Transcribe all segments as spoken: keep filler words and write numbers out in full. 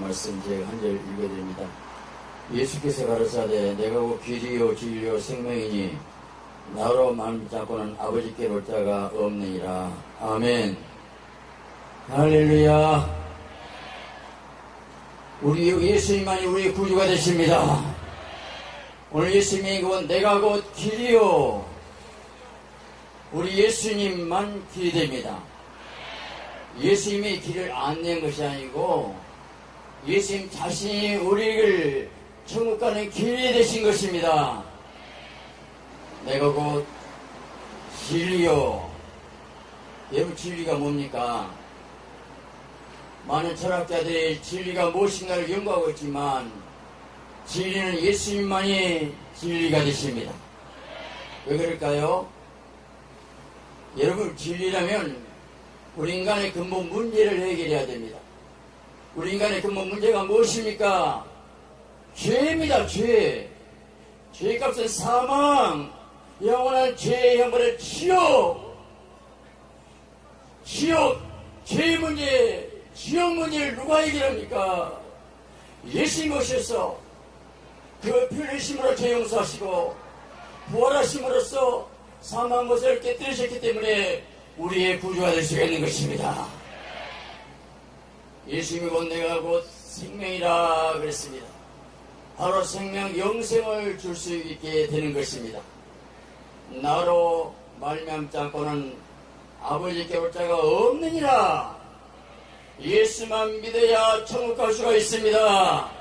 말씀 제가 한 절 읽어드립니다. 예수께서 가르치되 내가 곧 길이요 진리요 생명이니 나로 마음 잡고는 아버지께로 올 자가 없느니라. 아멘. 할렐루야. 우리 예수님만이 우리의 구주가 되십니다. 오늘 예수님이 곧 내가 곧 길이요. 우리 예수님만 길이 됩니다. 예수님이 길을 안내한 것이 아니고 예수님 자신이 우리를 천국 가는 길이 되신 것입니다. 내가 곧 진리요. 여러분, 진리가 뭡니까? 많은 철학자들이 진리가 무엇인가를 연구하고 있지만 진리는 예수님만이 진리가 되십니다. 왜 그럴까요? 여러분, 진리라면 우리 인간의 근본 문제를 해결해야 됩니다. 우리 인간의 근본 문제가 무엇입니까? 죄입니다. 죄. 죄값은 사망, 영원한 죄의 형벌은 지옥. 지옥, 죄의 문제, 지옥 문제를 누가 해결합니까? 예수님 오셔서 그 피 흘리심으로 죄 용서하시고 부활하심으로써 사망 것을 깨뜨리셨기 때문에 우리의 구주가 될 수가 있는 것입니다. 예수님이 곧 내가 곧 생명이라 그랬습니다. 바로 생명 영생을 줄 수 있게 되는 것입니다. 나로 말미암지 않고는 아버지께 올 자가 없느니라. 예수만 믿어야 천국 갈 수가 있습니다.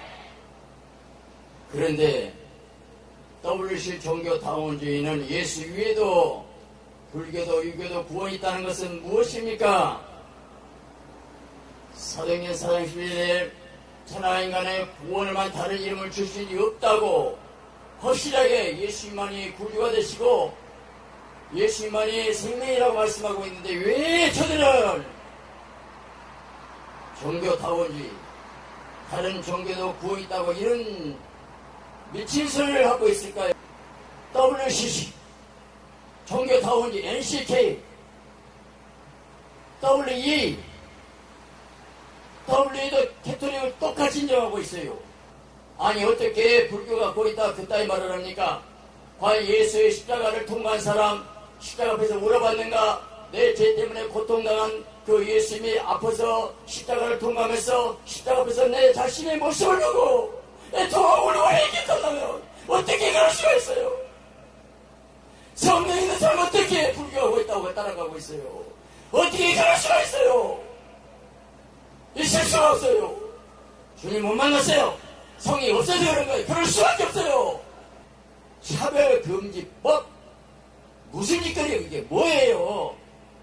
그런데 더블유씨 종교다원주의는 예수 위에도 불교도 유교도 구원이 있다는 것은 무엇입니까? 사도행전 사 장 십일 절 천하인간의 구원을만 다른 이름을 줄 수 없다고 확실하게 예수님만이 구주가 되시고 예수님만이 생명이라고 말씀하고 있는데 왜 저들은 종교다원주의, 다른 종교도 구원이 있다고 이런 미친 소리를 하고 있을까요? 더블유씨씨, 종교다원주의, 엔씨케이, 더블유이, 더블유이도 캐톨릭을 똑같이 인정하고 있어요. 아니, 어떻게 불교가 거의 다 그따위 말을 합니까? 과연 예수의 십자가를 통과한 사람, 십자가 앞에서 울어봤는가? 내 죄 때문에 고통당한 그 예수님이 아파서 십자가를 통과하면서 십자가 앞에서 내 자신의 목숨을 두고 애통하고 울고 애기한다면 어떻게 그럴 수가 있어요? 성령 있는 사람 어떻게 불교하고 있다고 따라가고 있어요? 어떻게 그럴 수가 있어요? 있을 수가 없어요. 주님 못 만났어요. 성이 없어서 그런 거예요. 그럴 수밖에 없어요. 차별금지법, 무슨 짓거리예요? 이게 뭐예요?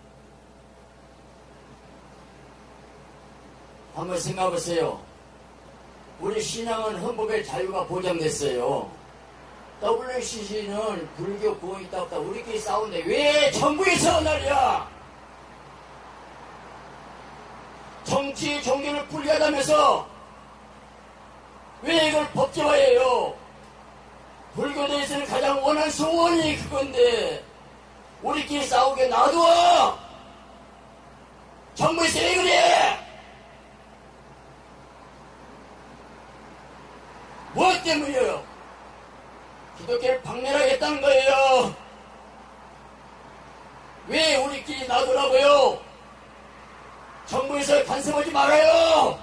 한번 생각해보세요. 우리 신앙은 헌법의 자유가 보장됐어요. 더블유씨씨는 불교 구원이 있다 없다 우리끼리 싸우는데 왜 정부에서 난리야? 정치, 종교를 분리하다면서 왜 이걸 법제화해요? 불교도에서는 가장 원하는 소원이 그건데 우리끼리 싸우게 놔둬! 정부에서 왜 그래? 무엇 때문이에요? 기독교를 박멸하겠다는 거예요. 왜 우리끼리 놔두라고요? 정부에서 간섭하지 말아요.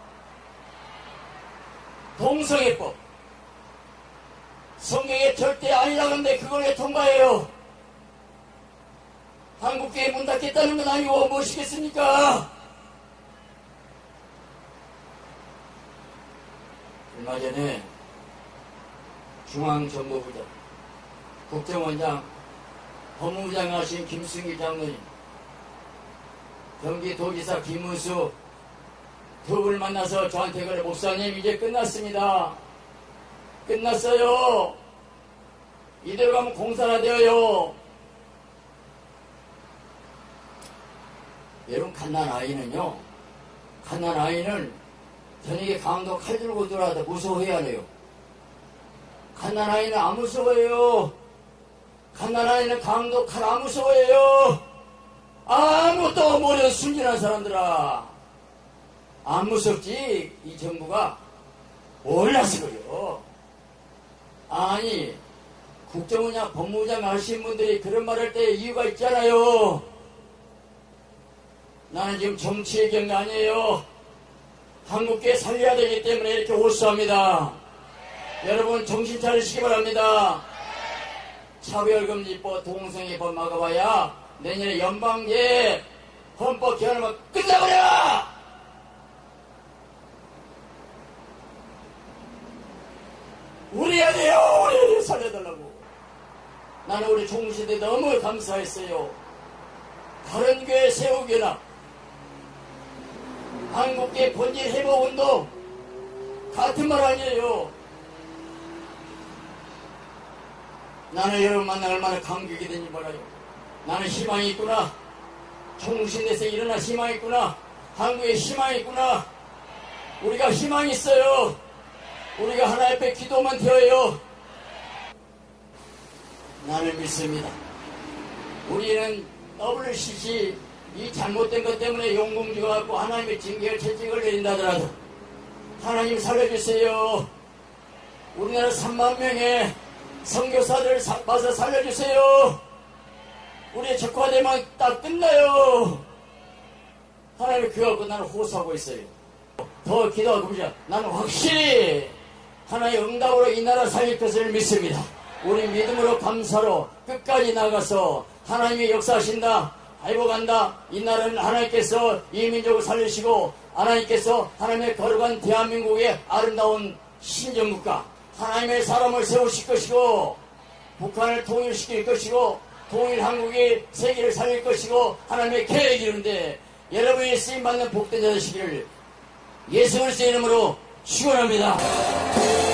동성애법 성경에 절대 아니라고 하는데 그걸 왜 통과해요? 한국교회 문 닫겠다는 건 아니고 무엇이겠습니까? 얼마 전에 중앙정보부장, 국정원장, 법무부장 하신 김승기 장로님, 경기도지사 김문수 두 분을 만나서 저한테 그래, 목사님 이제 끝났습니다. 끝났어요. 이대로 가면 공사가 되어요. 여러분, 갓난아이는요, 갓난아이는 저녁에 강도 칼 들고 들어와도 무서워해야 해요. 갓난아이는 안 무서워해요. 갓난아이는 강도 칼 안 무서워해요. 아무것도 모르는 순진한 사람들아. 안 무섭지? 이 정부가 몰라서 그래요. 아니, 국정원장, 법무부장 하신 분들이 그런 말 할 때 이유가 있잖아요. 나는 지금 정치의 경우 아니에요. 한국계 살려야 되기 때문에 이렇게 호소합니다. 여러분 정신 차리시기 바랍니다. 차별금지법, 동성애법 막아봐야 내년에 연방제 헌법 개헌을 끝나버려! 우리 아니에요. 우리 아니에요. 살려달라고. 나는 우리 종시대 너무 감사했어요. 다른 교회 세우기나 한국계 본질 회복운동 같은 말 아니에요. 나는 여러분 만나 얼마나 감격이 되는지 몰라요. 나는 희망이 있구나. 종신에서 일어날 희망이 있구나. 한국에 희망이 있구나. 우리가 희망이 있어요. 우리가 하나님 앞에 기도만 되어요. 나는 믿습니다. 우리는 더블유씨씨 이 잘못된 것 때문에 용공주가 갖고 하나님의 징계를 채찍을 내린다 하더라도 하나님 살려주세요. 우리나라 삼만 명의 선교사들 봐서 살려주세요. 우리의 적화되면 딱 끝나요. 하나님이 그거 갖고 나는 호소하고 있어요. 더 기도하고 보자. 나는 확실히 하나님의 응답으로 이 나라 살릴 것을 믿습니다. 우리 믿음으로 감사로 끝까지 나가서 하나님이 역사하신다. 회복한다. 이 나라는 하나님께서 이 민족을 살리시고 하나님께서 하나님의 거룩한 대한민국의 아름다운 신정국가 하나님의 사람을 세우실 것이고 북한을 통일시킬 것이고 통일 한국이 세계를 살릴 것이고 하나님의 계획이 있는데 여러분이 쓰임받는 복된 자 되시기를 예수 그리스도의 이름으로 축원합니다.